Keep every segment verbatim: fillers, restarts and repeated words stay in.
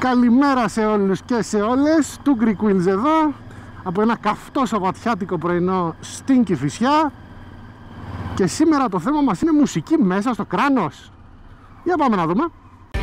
Καλημέρα σε όλους και σε όλες, του Greek Wheels εδώ, από ένα καυτό σαββατιάτικο πρωινό στην Κηφισιά. Και σήμερα το θέμα μας είναι μουσική μέσα στο κράνος. Για πάμε να δούμε.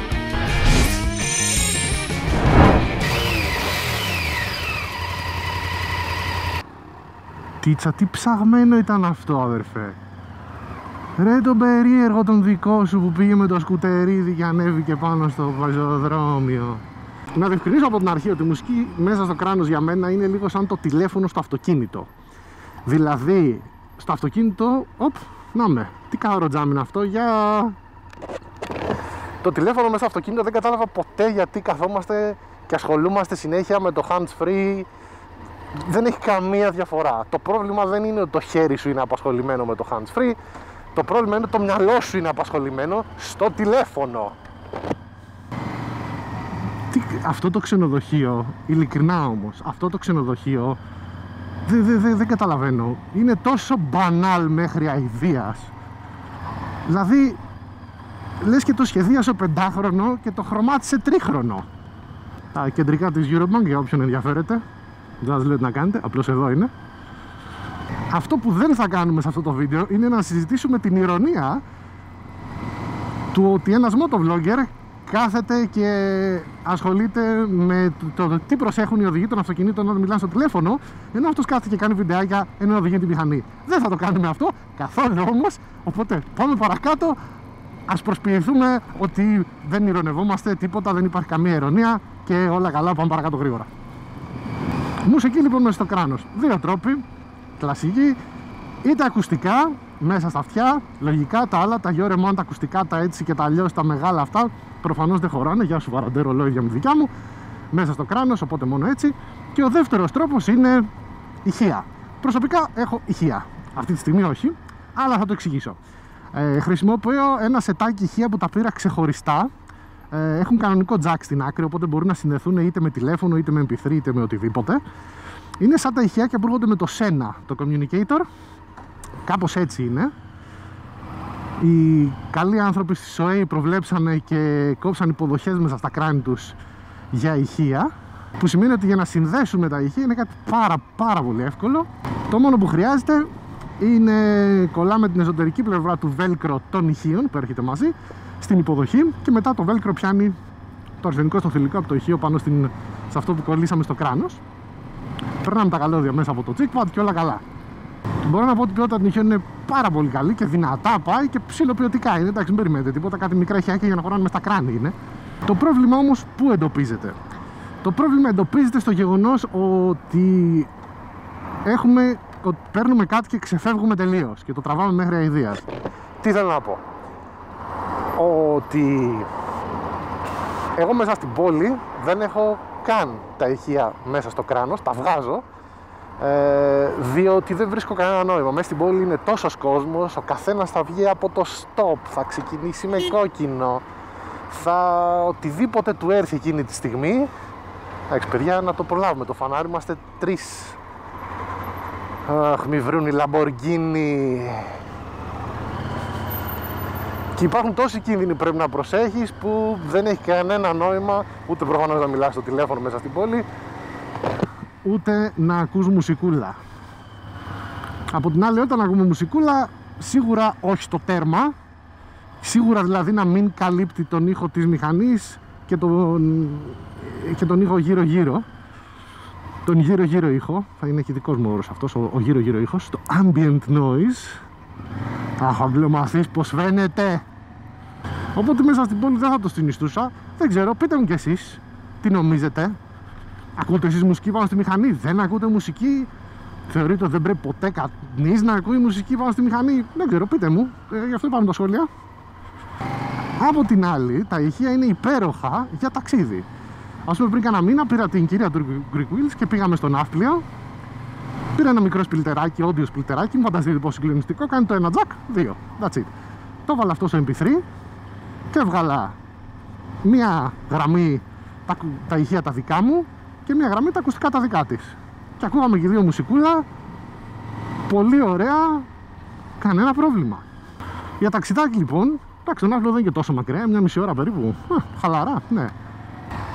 Τίτσα, τι ψαγμένο ήταν αυτό, αδερφέ. Ρε τον περίεργο τον δικό σου που πήγε με το σκουτερίδι και ανέβηκε πάνω στο πεζοδρόμιο. Να διευκρινίσω από την αρχή ότι η μουσική μέσα στο κράνος για μένα είναι λίγο σαν το τηλέφωνο στο αυτοκίνητο. Δηλαδή, στο αυτοκίνητο, οπ, να με, τι καροτζάμι είναι αυτό, για... Το τηλέφωνο μέσα στο αυτοκίνητο δεν κατάλαβα ποτέ γιατί καθόμαστε και ασχολούμαστε συνέχεια με το hands free. Δεν έχει καμία διαφορά. Το πρόβλημα δεν είναι ότι το χέρι σου είναι απασχολημένο με το hands free. Το πρόβλημα είναι ότι το μυαλό σου είναι απασχολημένο στο τηλέφωνο. Τι, αυτό το ξενοδοχείο, ειλικρινά όμως, αυτό το ξενοδοχείο δεν δε, δε, δε καταλαβαίνω. Είναι τόσο μπανάλ μέχρι αηδίας. Δηλαδή, λες και το σχεδίασε πεντάχρονο και το χρωμάτισε τρίχρονο. Τα κεντρικά της Eurobank, για όποιον ενδιαφέρεται, δεν σας λέω τι να κάνετε, απλώς εδώ είναι. Αυτό που δεν θα κάνουμε σε αυτό το βίντεο είναι να συζητήσουμε την ηρωνία του ότι ένας motovlogger κάθεται και ασχολείται με το, το, το τι προσέχουν οι οδηγοί των αυτοκινήτων όταν μιλάνε στο τηλέφωνο, ενώ αυτός κάθεται και κάνει βιντεάκια ενώ οδηγεί την μηχανή. Δεν θα το κάνουμε αυτό καθόλου όμως, οπότε πάμε παρακάτω. Ας προσποιηθούμε ότι δεν ηρωνευόμαστε τίποτα, δεν υπάρχει καμία ηρωνία και όλα καλά, πάμε παρακάτω γρήγορα. Μουσική λοιπόν μέσα στο κράνος. Δύο τρόποι. Κλασική, είτε ακουστικά μέσα στα αυτιά, λογικά τα άλλα, τα γιόρεμον, τα ακουστικά, τα έτσι και τα αλλιώς, τα μεγάλα αυτά, προφανώς δεν χωράνε, για σου βαραντέ ρολόιδια με δικιά μου, μέσα στο κράνος, οπότε μόνο έτσι. Και ο δεύτερος τρόπος είναι ηχεία. Προσωπικά έχω ηχεία, αυτή τη στιγμή όχι, αλλά θα το εξηγήσω. Ε, χρησιμοποιώ ένα σετάκι ηχεία που τα πήρα ξεχωριστά, ε, έχουν κανονικό jack στην άκρη, οπότε μπορούν να συνδεθούν είτε με τηλέφωνο, είτε με εμ πι θρι, είτε με οτιδήποτε. Είναι σαν τα ηχεία που έρχονται με το Sena, το communicator. Κάπως έτσι είναι. Οι καλοί άνθρωποι στη ΣΟΕΗ προβλέψανε και κόψαν υποδοχές μέσα στα κράνη τους για ηχεία, που σημαίνει ότι για να συνδέσουμε τα ηχεία είναι κάτι πάρα πάρα πολύ εύκολο. Το μόνο που χρειάζεται είναι κολλάμε την εσωτερική πλευρά του velcro των ηχείων που έρχεται μαζί στην υποδοχή και μετά το velcro πιάνει το αρσενικό στο θηλυκό από το ηχείο πάνω στην, σε αυτό που κολλήσαμε στο κράνος. Περνάμε τα καλώδια μέσα από το checkpad και όλα καλά. Μπορώ να πω ότι η ποιότητα των ηχείων είναι πάρα πολύ καλή και δυνατά πάει και ψιλοποιωτικά είναι. Εντάξει, μην περιμένετε τίποτα, κάτι μικρά ηχιάκια για να χωράνε μες στα κράνη είναι. Το πρόβλημα όμως πού εντοπίζεται? Το πρόβλημα εντοπίζεται στο γεγονός ότι έχουμε, ότι παίρνουμε κάτι και ξεφεύγουμε τελείως και το τραβάμε μέχρι αηδίας. Τι θέλω να πω? Ότι εγώ μέσα στην πόλη δεν έχω καν τα ηχεία μέσα στο κράνος, τα βγάζω, ε, διότι δεν βρίσκω κανένα νόημα. Μέσα στην πόλη είναι τόσος κόσμος, ο καθένας θα βγει από το stop, θα ξεκινήσει με κόκκινο, θα οτιδήποτε του έρθει εκείνη τη στιγμή. Εντάξει παιδιά, να το προλάβουμε το φανάρι, είμαστε τρεις. Αχ, μη βρουν οι Λαμποργκίνι. Και υπάρχουν τόσοι κίνδυνοι πρέπει να προσέχεις που δεν έχει κανένα νόημα ούτε προφανώς να μιλάς στο τηλέφωνο μέσα στην πόλη, ούτε να ακούς μουσικούλα. Από την άλλη, όταν ακούμε μουσικούλα, σίγουρα όχι στο τέρμα, σίγουρα δηλαδή να μην καλύπτει τον ήχο της μηχανής και τον, και τον ήχο γύρω γύρω, τον γύρω γύρω ήχο, θα είναι και δικός μου όρος αυτός, ο, ο γύρω γύρω ήχος, το ambient noise. Αχ, αμπλομαθείς πως φαίνεται. Οπότε μέσα στην πόλη δεν θα το συνιστούσα. Δεν ξέρω, πείτε μου κι εσείς τι νομίζετε. Ακούτε εσείς μουσική πάνω στη μηχανή? Δεν ακούτε μουσική? Θεωρείτε ότι δεν πρέπει ποτέ κανείς να ακούει μουσική πάνω στη μηχανή? Δεν ξέρω, πείτε μου, ε, γι' αυτό υπάρχουν τα σχόλια. Από την άλλη, τα ηχεία είναι υπέροχα για ταξίδι. Ας πούμε, πριν κάνα μήνα πήρα την κυρία του Greek Wheels και πήγαμε στο Ναύπλιο. Πήρα ένα μικρό σπιλτεράκι, audio σπιλτεράκι, μου φανταστείτε πόσο συγκλονιστικό, κάνει το ένα jack, δύο, that's it. Το έβαλα αυτό στο εμ πι θρι και έβγαλα μία γραμμή τα, τα ηχεία τα δικά μου και μία γραμμή τα ακουστικά τα δικά της. Και ακούγαμε και δύο μουσικούλα, πολύ ωραία, κανένα πρόβλημα. Για ταξιδάκι λοιπόν, εντάξει, το Ναύπλιο δεν είναι και τόσο μακριά, μια μισή ώρα περίπου, Α, χαλαρά, ναι.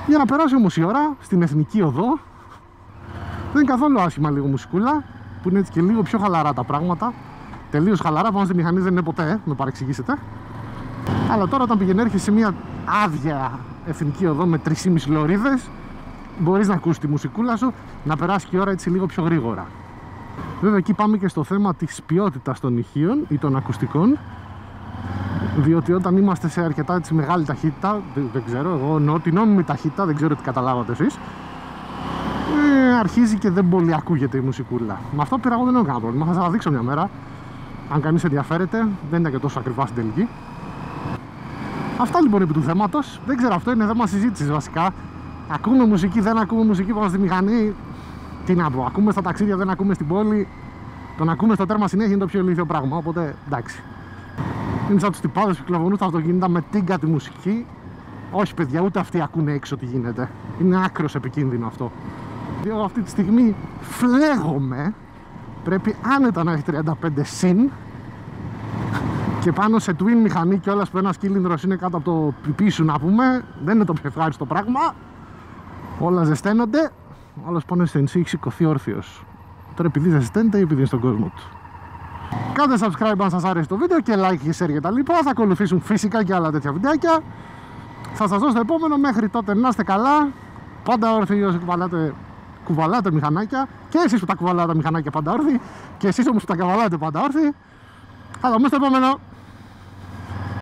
Για να περάσει όμως η ώρα στην Εθνική Οδό. Δεν είναι καθόλου άσχημα λίγο μουσικούλα, που είναι έτσι και λίγο πιο χαλαρά τα πράγματα. Τελείως χαλαρά, πάνω στη μηχανή δεν είναι ποτέ, με παρεξηγήσετε. Αλλά τώρα όταν πηγαίνει έρχεσαι σε μια άδεια Εθνική Οδό με τρεις και μισή λωρίδες, μπορείς να ακούσεις τη μουσικούλα σου, να περάσει και η ώρα έτσι λίγο πιο γρήγορα. Βέβαια εκεί πάμε και στο θέμα της ποιότητας των ηχείων ή των ακουστικών, διότι όταν είμαστε σε αρκετά έτσι μεγάλη ταχύτητα, δεν, δεν ξέρω, εγώ εννοώ την νόμιμη ταχύτητα, δεν ξέρω τι καταλάβατε εσείς, ε, αρχίζει και δεν πολύ ακούγεται η μουσικούλα. Με αυτό πήρα εγώ, δεν έχω κανένα πρόβλημα, θα σας τα δείξω μια μέρα. Αν κανείς ενδιαφέρεται, δεν ήταν και τόσο ακριβά στην τελική. Αυτά λοιπόν επί του θέματος. Δεν ξέρω, αυτό είναι θέμα συζήτησης βασικά. Ακούμε μουσική, δεν ακούμε μουσική πάνω στη μηχανή. Τι να πω, ακούμε στα ταξίδια, δεν ακούμε στην πόλη. Το να ακούμε στο τέρμα συνέχεια είναι το πιο ηλίθιο πράγμα. Οπότε εντάξει. Είναι σαν τους τυπάδες που κυκλοφορούν στα αυτοκίνητα με την κάτι μουσική. Όχι παιδιά, ούτε αυτοί ακούνε έξω τι γίνεται. Είναι άκρος επικίνδυνο αυτό. Διότι αυτή τη στιγμή φλέγομαι. Πρέπει άνετα να έχει τριάντα πέντε συν. Και πάνω σε twin μηχανή και όλας που ένας κύλινδρος είναι κάτω από το πιπί σου να πούμε, δεν είναι το πιο ευχάριστο πράγμα. Όλα ζεσταίνονται. Ο άλλος πάνω στην ενσύ έχει σηκωθεί όρθιος. Τώρα επειδή ζεσταίνεται ή επειδή είναι στον κόσμο του. Κάντε subscribe αν σας άρεσε το βίντεο και like και share και τα λοιπά. Θα ακολουθήσουν φυσικά και άλλα τέτοια βιντεάκια. Θα σας δω στο επόμενο. Μέχρι τότε να είστε καλά. Πάντα όρθιοι όσοι κουβαλάτε, κουβαλάτε μηχανάκια. Και εσείς που τα κουβαλάτε μηχανάκια πάντα όρθιοι. Και εσείς όμως που τα κουβαλάτε πάντα όρθιοι. Θα δούμε στο επόμενο.